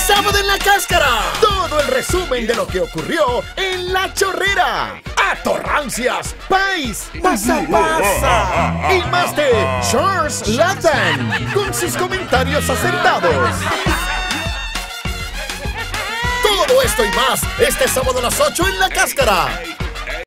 Sábado en la Cáscara. Todo el resumen de lo que ocurrió en La Chorrera. Atorrancias, Pais, Pasa Pasa y más de Charles Lathan con sus comentarios acertados. Todo esto y más este sábado a las 8 en La Cáscara.